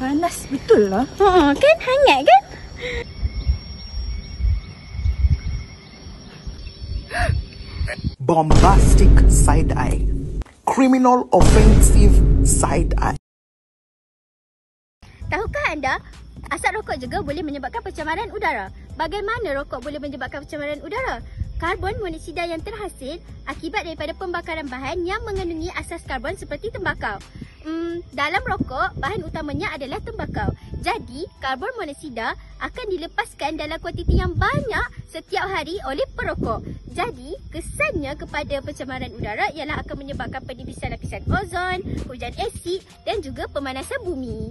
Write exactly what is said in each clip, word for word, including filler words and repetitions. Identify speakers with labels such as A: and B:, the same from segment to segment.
A: Panas betul lah.
B: Ha, kan hangat kan?
C: Bombastic side eye. Criminal offensive side eye.
B: Tahukah anda, asap rokok juga boleh menyebabkan pencemaran udara. Bagaimana rokok boleh menyebabkan pencemaran udara? Karbon monoksida yang terhasil akibat daripada pembakaran bahan yang mengandungi asas karbon seperti tembakau. Hmm, dalam rokok, bahan utamanya adalah tembakau. Jadi, karbon monoksida akan dilepaskan dalam kuantiti yang banyak setiap hari oleh perokok. Jadi, kesannya kepada pencemaran udara ialah akan menyebabkan penipisan lapisan ozon, hujan asid dan juga pemanasan bumi.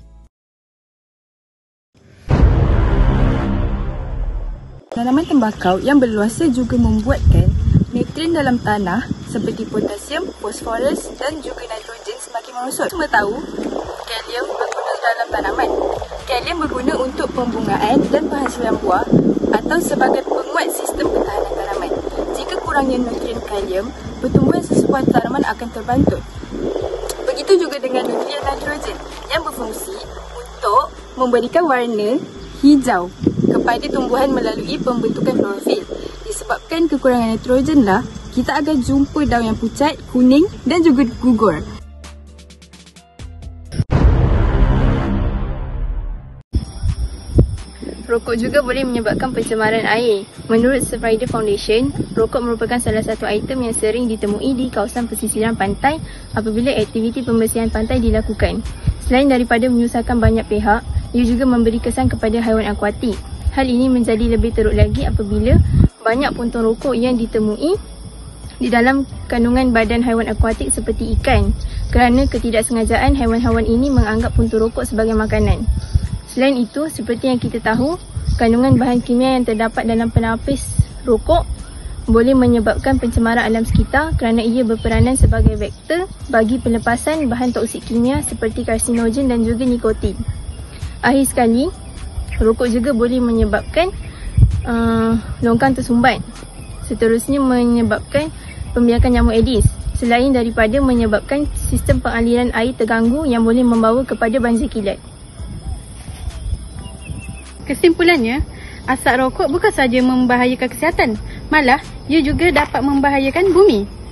A: Tanaman tembakau yang berluasa juga membuatkan nutrien dalam tanah seperti potasium, fosforus dan juga nitrogen semakin merosot. Semua tahu kalium berguna dalam tanaman. Kalium berguna untuk pembungaan dan penghasilan buah atau sebagai penguat sistem pertahanan tanaman. Jika kurangnya nutrien kalium, pertumbuhan sesebuah tanaman akan terbantut. Begitu juga dengan nutrien nitrogen yang berfungsi untuk memberikan warna hijau kepada tumbuhan melalui pembentukan klorofil. Disebabkan kekurangan nitrogen lah, kita akan jumpa daun yang pucat, kuning dan juga gugur.
D: Rokok juga boleh menyebabkan pencemaran air. Menurut Surfrider Foundation, rokok merupakan salah satu item yang sering ditemui di kawasan pesisiran pantai apabila aktiviti pembersihan pantai dilakukan. Selain daripada menyusahkan banyak pihak, ia juga memberi kesan kepada haiwan akuatik. Hal ini menjadi lebih teruk lagi apabila banyak puntung rokok yang ditemui di dalam kandungan badan haiwan akuatik seperti ikan, kerana ketidaksengajaan haiwan-haiwan ini menganggap puntung rokok sebagai makanan. Selain itu, seperti yang kita tahu, kandungan bahan kimia yang terdapat dalam penapis rokok boleh menyebabkan pencemaran alam sekitar kerana ia berperanan sebagai vektor bagi pelepasan bahan toksik kimia seperti karsinogen dan juga nikotin. Akhir sekali, rokok juga boleh menyebabkan uh, longkang tersumbat. Seterusnya menyebabkan pembiakan nyamuk Aedes. Selain daripada menyebabkan sistem pengaliran air terganggu yang boleh membawa kepada banjir kilat.
E: Kesimpulannya, asap rokok bukan sahaja membahayakan kesihatan, malah ia juga dapat membahayakan bumi.